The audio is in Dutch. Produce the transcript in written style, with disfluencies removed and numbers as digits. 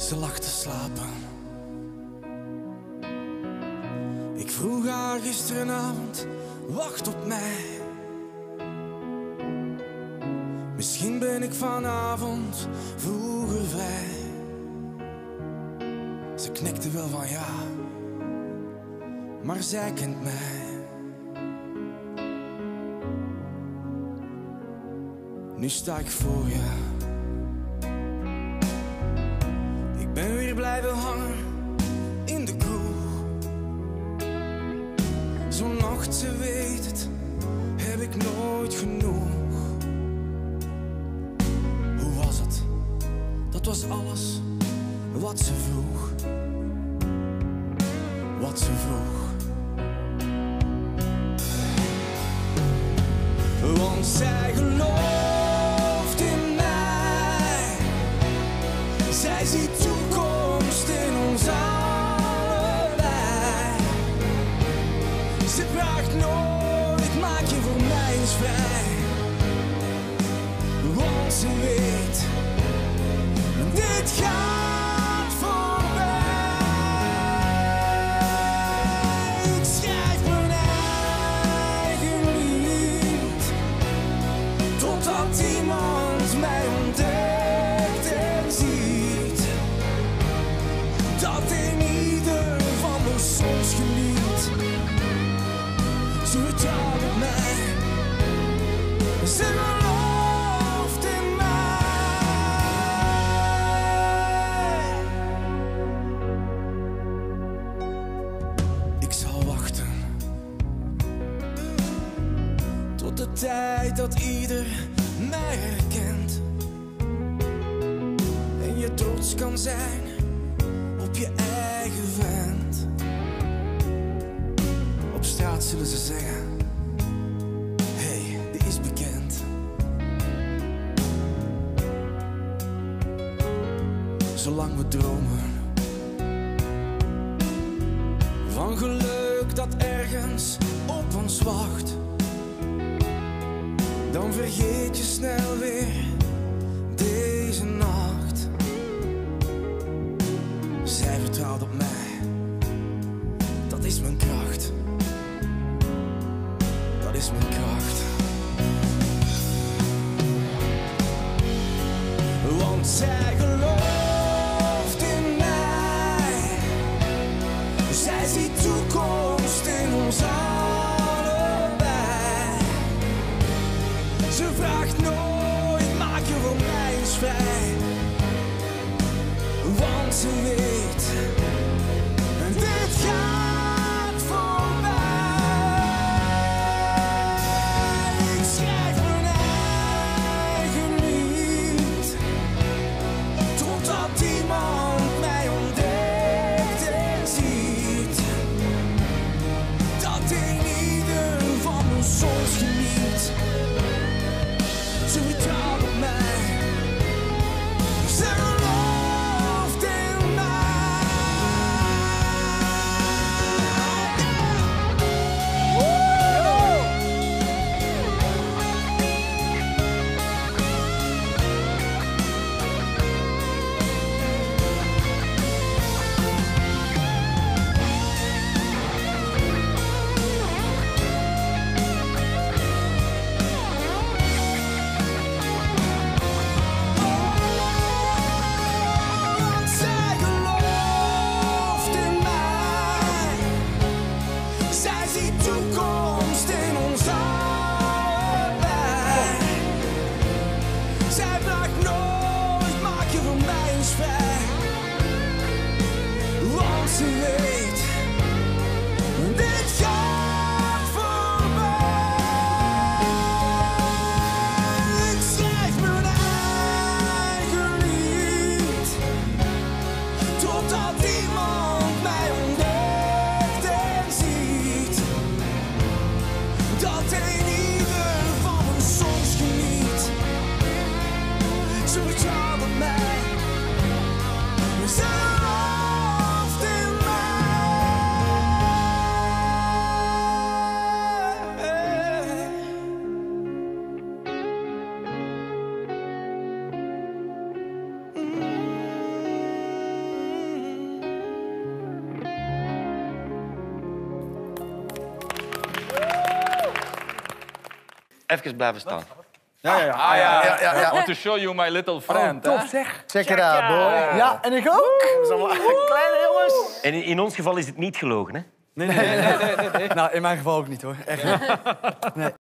Ze lag te slapen. Ik vroeg haar gisterenavond, wacht op mij. Misschien ben ik vanavond vroeger vrij. Ze knikte wel van ja, maar zij kent mij. Nu sta ik voor je. Ik ben weer blijven hangen in de kroeg. Zo'n nacht, ze weet het, heb ik nooit genoeg. Hoe was het? Dat was alles wat ze vroeg. Wat ze vroeg. Want zij gelooft in mij. Zij ziet toekomst in ons allebei. Ze vraagt nooit, maak je voor mij eens vrij. Want ze weet, dit gaat voorbij. Ik schrijf mijn eigen lied, totdat iemand mij ontdekt en ziet dat in ieder van me soms geniet. Ze vertrouwt op mij, ze gelooft in mij. Ik zal wachten tot de tijd dat ieder mij herkent en je trots kan zijn op je eigen vent. Op straat zullen ze zeggen, hey, die is bekend. Zolang we dromen van geluk dat ergens op ons wacht, dan vergeet je snel weer deze nacht. Zij vertrouwt op mij, dat is mijn kracht. Dat is mijn kracht. Want zij gelooft in mij. Zij ziet toekomst in ons allebei. Ze vraagt nooit, maak je voor mij eens vrij. Want ze weet, dit gaat voorbij. Ik schrijf mijn eigen lied, totdat iemand mij ontdekt en ziet dat in ieder van me soms geniet. Ze vertrouwt op mij, ze gelooft in mij. Want zij gelooft in mij. Zij ziet toekomst in ons allebei. Zij vraagt nooit, maak je voor mij eens vrij. Want ze weet, dit gaat voorbij. Ik schrijf mijn eigen lied, totdat iemand mij ontdekt en ziet dat in ieder van me soms geniet. Ze vertrouwt op mij, ze gelooft in mij. Even blijven staan. I want to show you my little friend. Top, zeg. Check it out, boy. Ja, en ik ook. Kleine jongens. En in ons geval is het niet gelogen, hè? Nee. Nou, in mijn geval ook niet, hoor. Echt niet. Nee.